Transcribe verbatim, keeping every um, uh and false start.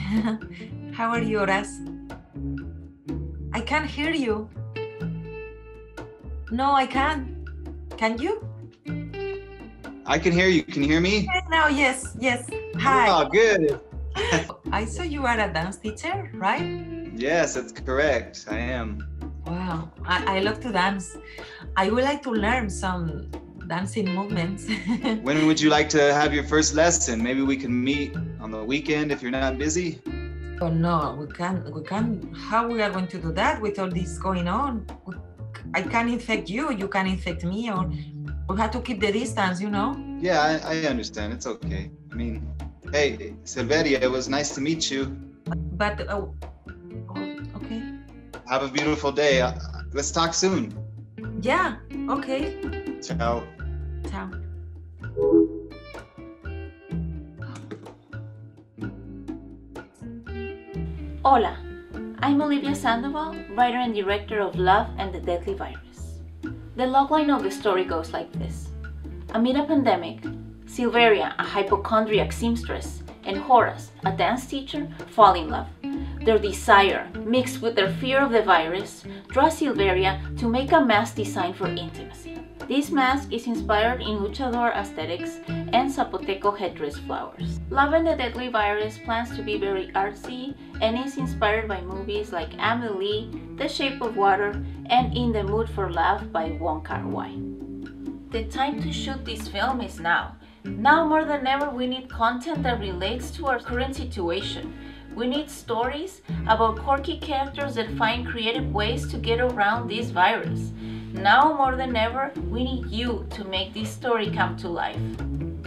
How are you, Horas? I can't hear you. No, I can't. Can you? I can hear you. Can you hear me? Now, yes, yes. Hi. Oh, good. I saw you are a dance teacher, right? Yes, that's correct. I am. Wow, I, I love to dance. I would like to learn some dancing movements. When would you like to have your first lesson? Maybe we can meet on the weekend if you're not busy. Oh no, we can't. We can't. How we are going to do that with all this going on? I can infect you. You can infect me, or we have to keep the distance. You know. Yeah, I, I understand. It's okay. I mean, hey, Silveria, it was nice to meet you. But oh, oh okay. Have a beautiful day. Uh, let's talk soon. Yeah. Okay. Ciao. Ciao. Hola, I'm Olivia Sandoval, writer and director of Love and the Deadly Virus. The logline of the story goes like this. Amid a pandemic, Silveria, a hypochondriac seamstress, and Horace, a dance teacher, fall in love. Their desire, mixed with their fear of the virus, draws Silveria to make a mask designed for intimacy. This mask is inspired in luchador aesthetics and Zapoteco headdress flowers. Love and the Deadly Virus plans to be very artsy and is inspired by movies like Amelie, The Shape of Water, and In the Mood for Love by Wong Kar-wai. The time to shoot this film is now. Now more than ever, we need content that relates to our current situation. We need stories about quirky characters that find creative ways to get around this virus. Now more than ever, we need you to make this story come to life.